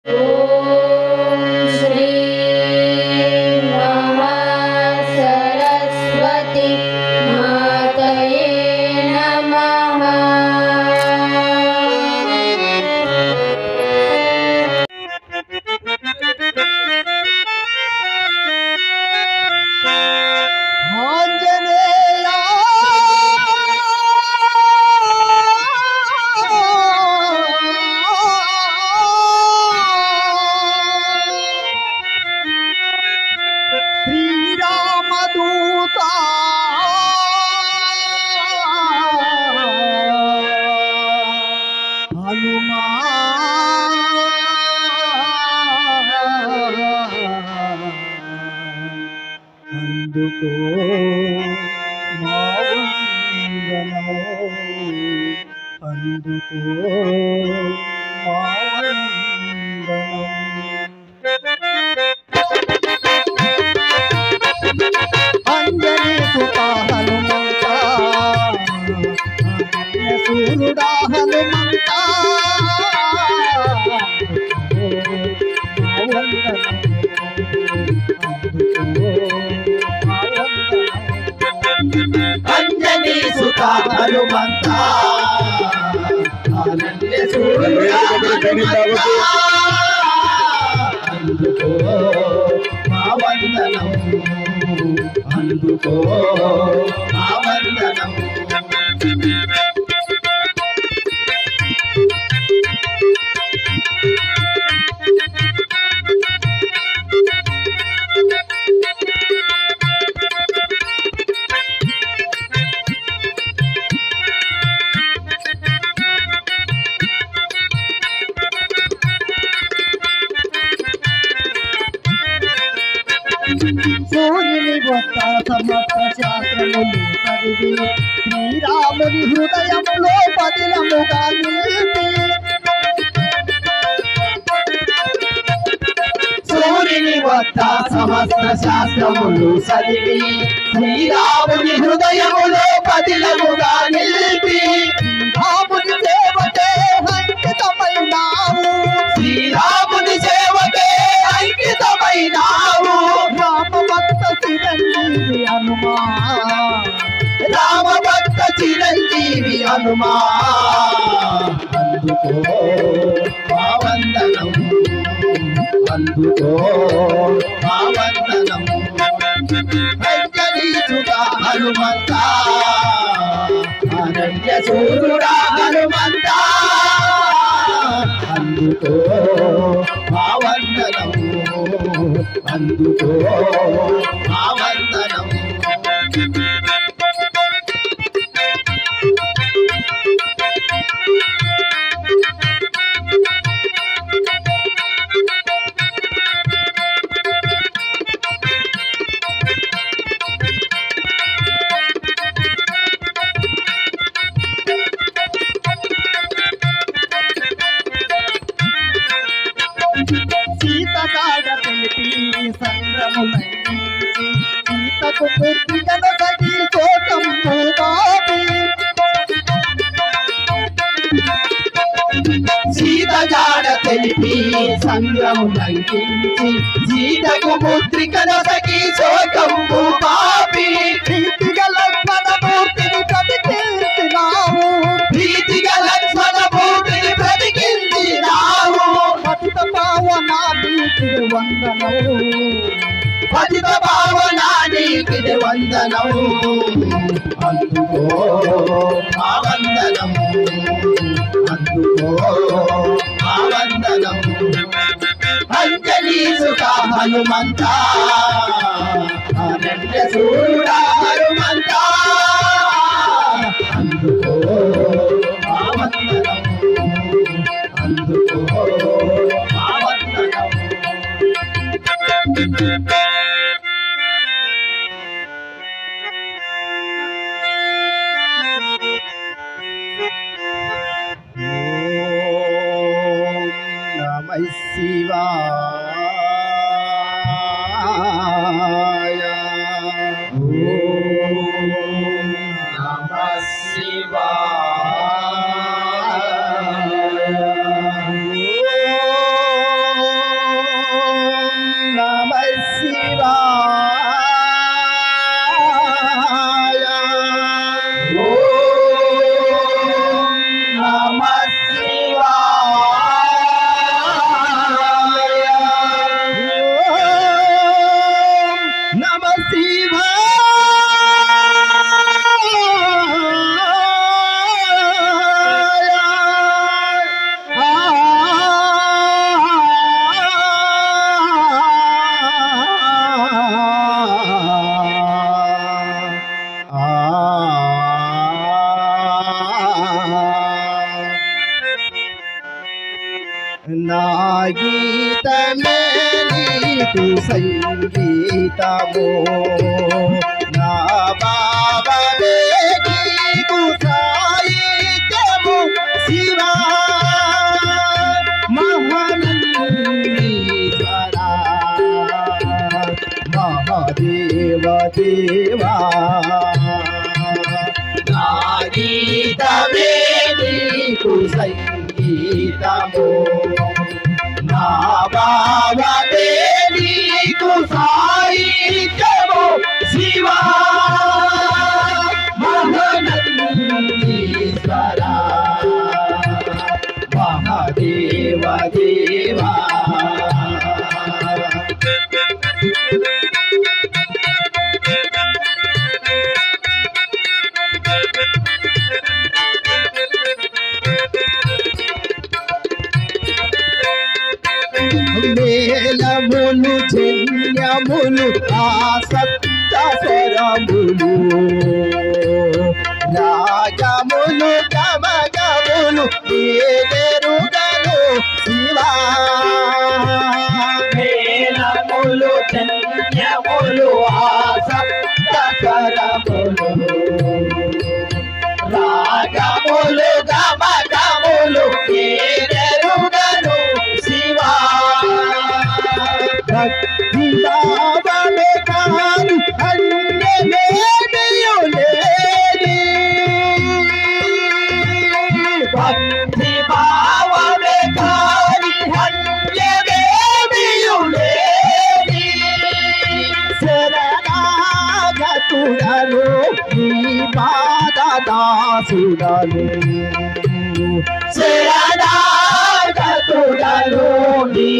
ఓం శ్రీ మహాసరస్వతి మాతయే నమః. శ్రీరామదూత హనుమా అందుకో మా వందనము, అందుకో మా వందనము. అంజనీ సుత హనుమంత, సూర్యుడా హనుమంత, అంజనీ సుత హనుమంత, అనంత సూర్యుడా హనుమంత, అందుకో మా వందనం, అందుకో మా వందనం. సూర్యుని వద్ద సమస్త శాస్త్రములు చదివి శ్రీరాముని హృదయములో పదిలముగా నిలిపి, సూర్యుని వద్ద సమస్త శాస్త్రములు చదివి శ్రీరాముని హృదయములో పదిలముగా నిలిపి, రాముని సేవకే అంకితమైనావు, శ్రీరాముని సేవకే అంకితమైనావు, రామభక్త చిరంజీవి హనుమా, రామభక్త చిరంజీవి హనుమా, అందుకో మా వందనం, అందుకో మా వందనం. అంజనీ సుత హనుమంత, అనంత సూర్యుడా హనుమంత, అందుకో మా వందనం, అందుకో మా వందనం. సీత కాడ తెలిపి సంగ్రములైంచి, సీతకు పుత్రికన సఖి శోకంబు బాపి, సీత జాడ తెలిపి సంగ్రము లంకించి, సీతకు పుత్రికన సఖి శోకంబు పాపి, ప్రీతిగా లక్ష్మణమూర్తిని ప్రతికీర్తినావు, ప్రీతిగా లక్ష్మణమూర్తిని బ్రతికించినావు, పతిత పావనానికి వందనము, పతిత పావనానికి వందనం, అందుకో మా వందనం, అందుకో మా వందనం. అంజనీ సుత హనుమంత, అనంత సూర్యుడా హనుమంత, అందుకో మా వందనం, అందుకో మా వందనం. ఓం నమః శివాయ, ఓం నమః శివాయ, గీతమే నీకు సంగీతము నా బాబే నీకు సాహిత్యము శివా మహానందీశ్వరా మహాదేవ దేవా నా గీతమే నీకు సంగీతము నా బాబే నీకు సాహిత్యము శివా మహానందీశ్వరా మహాదేవ దేవా మేళములు జన్యములు ఆసక్త స్వరములు రాగములు గమగములు ఏదెరుగను శివా మేళములు జన్యములు ఆసక్త స్వరములు రాగములు గమగములు ఏదెరుగను శివా భక్తి భావమే కాని అన్యమేమియు లేని భక్తి భావమే కాని అన్యమేమియు లేని శరణాగతుడను నీ పాదదాసుడను శరణాగతుడను నీ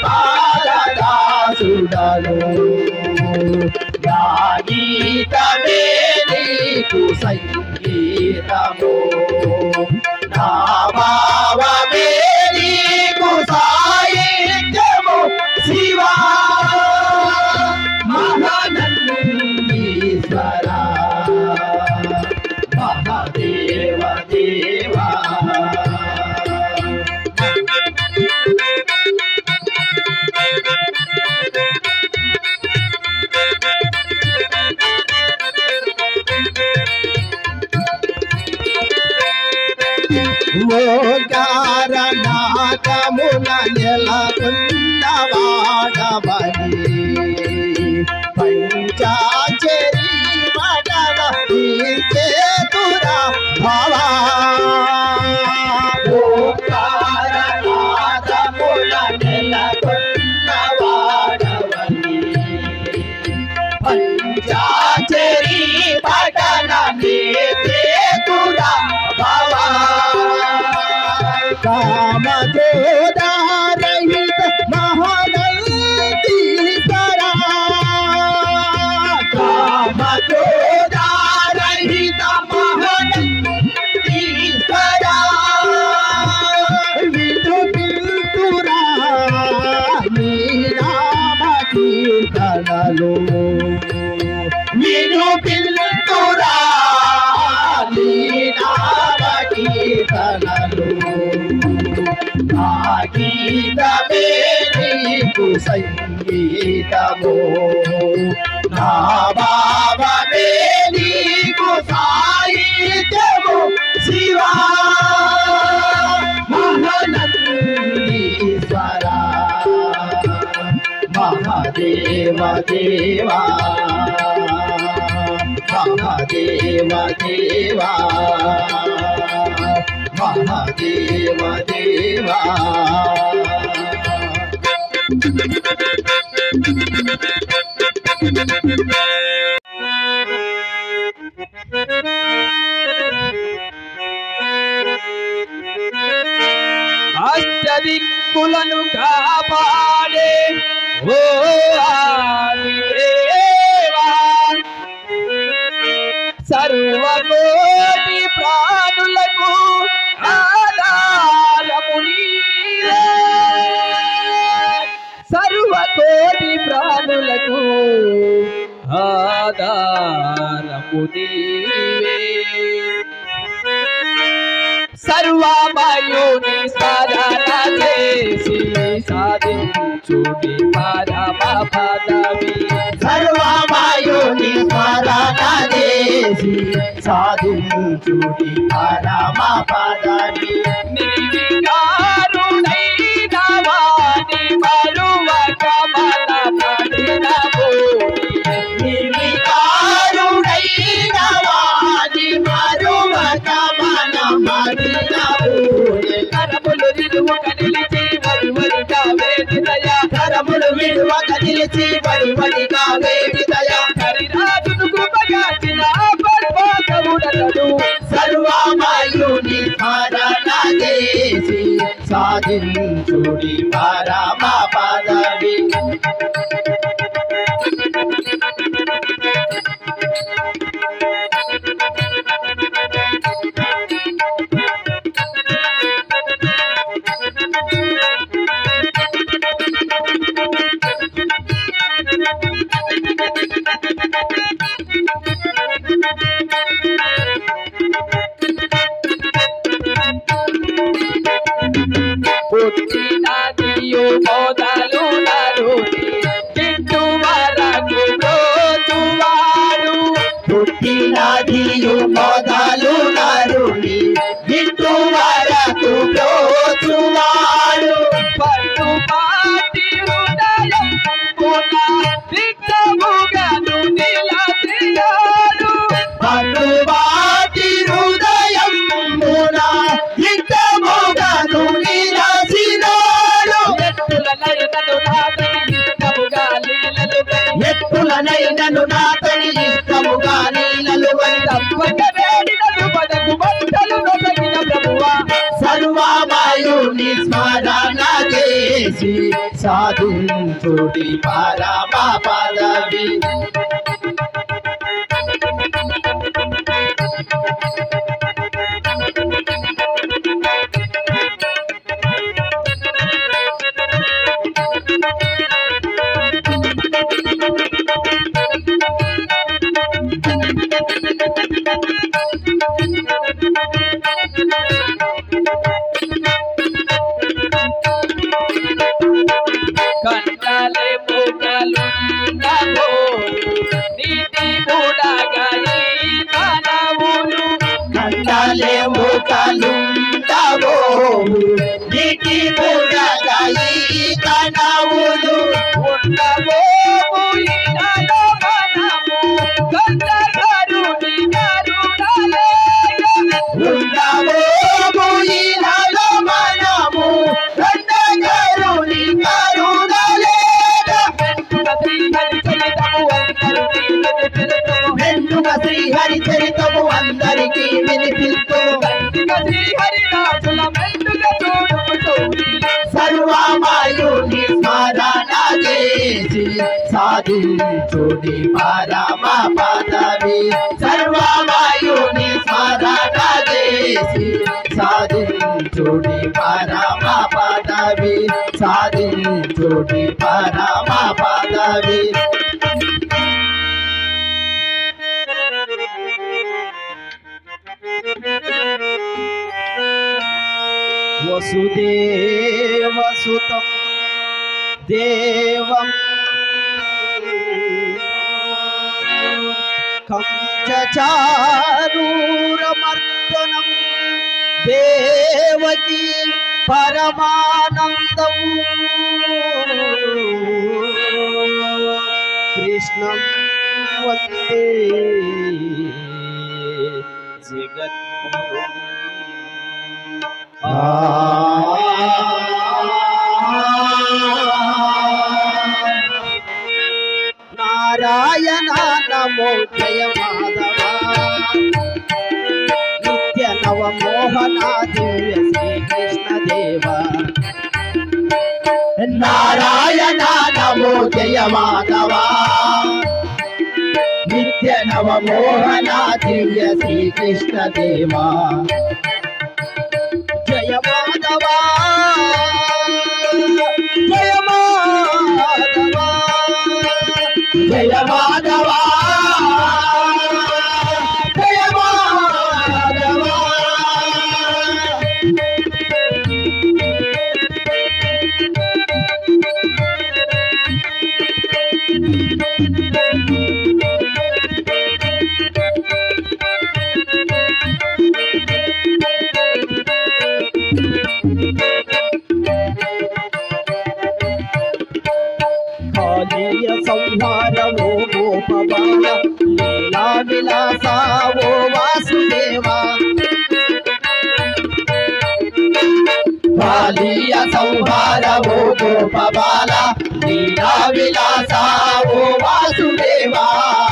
పాదదాసుడను నా గీతమే నీకు సంగీతము నా భావమే నీకు సాహిత్యము శివా మహానందీశ్వరా మహాదేవ దేవా ఓంకారనాదమున నెలకొన్నవాడవని పంచాచరీ మడన తీర్చేతురా భవా ఓంకారనాదమున నెలకొన్నవాడవని పంచాచరీ పఠన తీర్చేతురా భవా కామదోదారహిత మహానందీశ్వరా కామక్రోధారహిత మహానందీశ్వరా విదుపిల్తురా నీ నామ కీర్తనలు విను పిల్తురా నీ నామ కీర్తనలు నా గీతమే నీకు సంగీతము నా భావమే నీకు సాహిత్యము శివా మహానందీశ్వరా మహాదేవ దేవా మహాదేవ దేవా మహాదేవ దేవా అష్టదిక్కులను కాపాడే ఓ ఆదిదేవా సర్వకోటి ప్రాణులకు ఆధారము నీవే సర్వకోటి ప్రాణులకు ఆధారము నీవే సర్వమయుని స్మరణ చేసి సాధించుడి పరమ పదవి సర్వమాయుని స్మరణ చేసి సాధించుడి పరమ పదవి నిర్వికారుడైన వాని మరువక మన పడిన భూమి నిర్వికారుడైన వాని మరువక మన మదిన భూమి కరములు నిలువక నిలిచి వడివడిగా వేదితయా కరములు విడువక నిలిచి వడివడిగా వేడిదయా హరిరాజును కృపగాచిన పర్వతముడతడు సర్వమాయుని స్మరణ చేసి సాధించుడి పరమ పదవి పుట్టినదియు మొదలు నరుని గిట్టు వరకు బ్రోచువాడు పుట్టినదియు మొదలు నరుని గిట్టు వరకు బ్రోచువాడు పట్టుపాటి హృదయం పున దిట్టముగను నిలచినాడు పట్టుబాటి హృదయం మున హితముగను నిలసినాడు ఎత్తులనైనను నాతని ఇష్టముగా నీలలు ఎత్తులనైనను నాతని ఇష్టముగా నీలలు తప్పక వేడినను పదకు బట్టలు నొసగిన ప్రభువా సర్వమాయుని స్మరణ చేసి సాధించుడి పరమ పదవి కంటలే పుగలుండవో నీతి బుడగయి తనవులు కండలే ముఖలుండవో నీటి బుడగయి కనవులు ఉండవో ఇనలో మనము గంధగరుని కరుణలేయ ఉండవో ముయిలలో మనము గండగరుని కరుణలేక వెంటుక శ్రీహరి చరితము అందరికీ వినిపిస్తూ వెంటుక శ్రీహరి చరితము అందరికీ వినిపిస్తూ శ్రీహరిరాజుల మెండుగా చూడుము చౌరి సర్వమాయుని స్మరణ చేసి సాధించుడి పరమ పదవి సర్వమాయుని స్మరణ చేసి సాధించుడి పరమ పదవి సాధించుడి పరమ పదవి వసుదేవసుతం దేవం కంచచారూరమర్దనం దేవకీ పరమానందం కృష్ణం వందే జగద్గురుం నారాయణ నమో జయ మాధవ నిత్య నవ మోహన దివ్య శ్రీకృష్ణ దేవ నారాయణ నమో జయ మాధవ నిత్య నవ మోహన దివ్య శ్రీకృష్ణ దేవ జయ మాధవ జయ మాధవ జయ మాధవ జయ మాధవ సంహారమో గోపబాల లీలా విలాసావో వాసుదేవా బాలీయ సంహారమో గోపబాల లీలా విలాసావో వాసుదేవా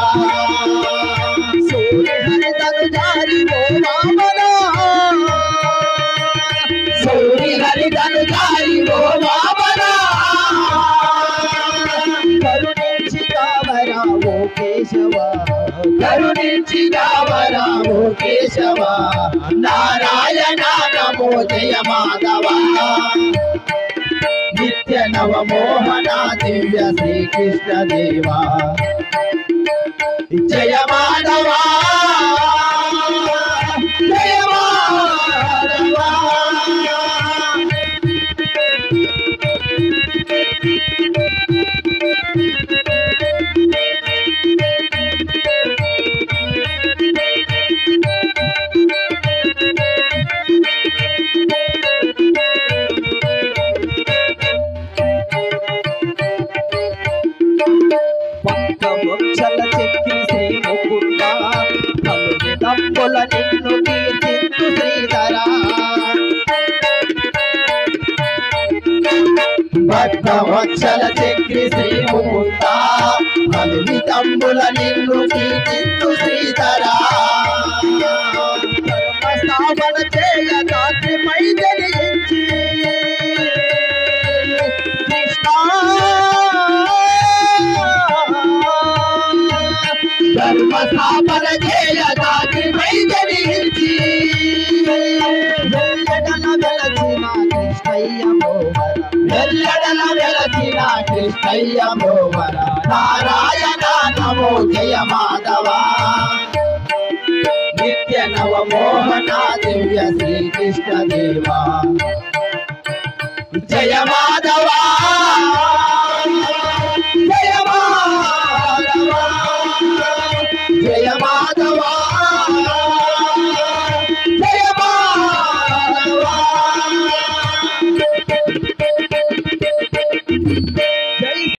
సూర్యహరి తను జారి ఓ వామనా సూర్యహరి తను జారి ఓ వామనా కరుణించి కావరావో కేశవా కరుణించి కావరావో కేశవా నారాయణ నమో జయ మాధవ నిత్య నవ మోహన దివ్య శ్రీకృష్ణ దేవా జయ మాధవ జయ మాధవ పంచవక్షల చక్రి శ్రీ ముకుంద పలుని దంబుల నిన్ను కీర్తింతు శ్రీధరా భక్తవత్సల చక్రి శ్రీ ముకుంద పలుని దంబుల నిన్ను కీర్తింతు శ్రీధరా ధర్మస్థాపన చేయ రాత్రిపై జనించి ధర్మస్థాపన చేయ రాత్రిపై జనించి వెల్లడల వెలసిన కృష్ణయ్య మోహర వెల్లడల వెలసిన కృష్ణయ్య మోహర నారాయణ నమో జయ మాధవ నిత్య నవ మోహన దివ్య శ్రీకృష్ణ దేవా జయ మాధవ జయ మాధవ జయ మాధవ